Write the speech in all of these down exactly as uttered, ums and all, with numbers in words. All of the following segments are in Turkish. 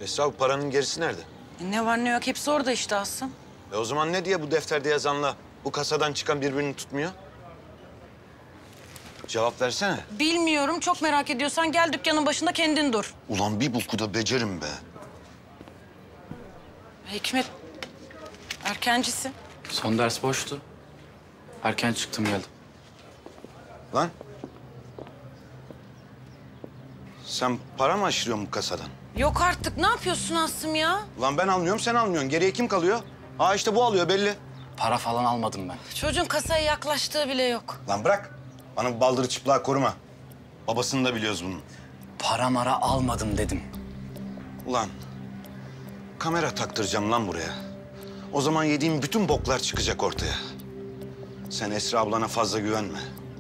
Esra, bu paranın gerisi nerede? E ne var ne yok hepsi orada işte Asım. E o zaman ne diye bu defterde yazanla bu kasadan çıkan birbirini tutmuyor? Cevap versene. Bilmiyorum, çok merak ediyorsan gel dükkanın başında kendin dur. Ulan bir bulkuda becerim be. Hikmet, erkencisin. Son ders boştu. Erken çıktım geldim. Lan. Sen para mı aşırıyorsun bu kasadan? Yok artık, ne yapıyorsun Asım ya? Ulan ben almıyorum, sen almıyorsun. Geriye kim kalıyor? Aa işte bu alıyor belli. Para falan almadım ben. Çocuğun kasaya yaklaştığı bile yok. Lan bırak. Bana bu baldırı çıplağı koruma. Babasını da biliyoruz bunun. Para mara almadım dedim. Ulan kamera taktıracağım lan buraya. O zaman yediğim bütün boklar çıkacak ortaya. Sen Esra ablana fazla güvenme.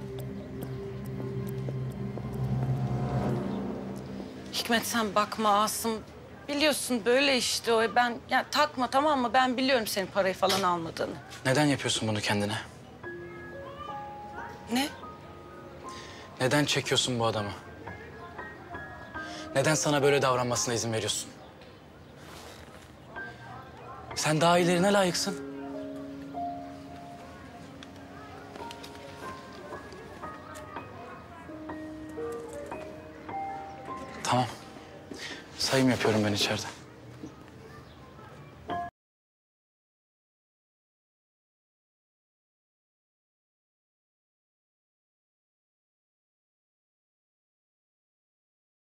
Hikmet sen bakma Asım. Biliyorsun böyle işte o. Ben ya takma tamam mı? Ben biliyorum senin parayı falan almadığını. Neden yapıyorsun bunu kendine? Ne? Neden çekiyorsun bu adamı? Neden sana böyle davranmasına izin veriyorsun? Sen daha iyilerine layıksın. Tamam. Sayım yapıyorum ben içeride.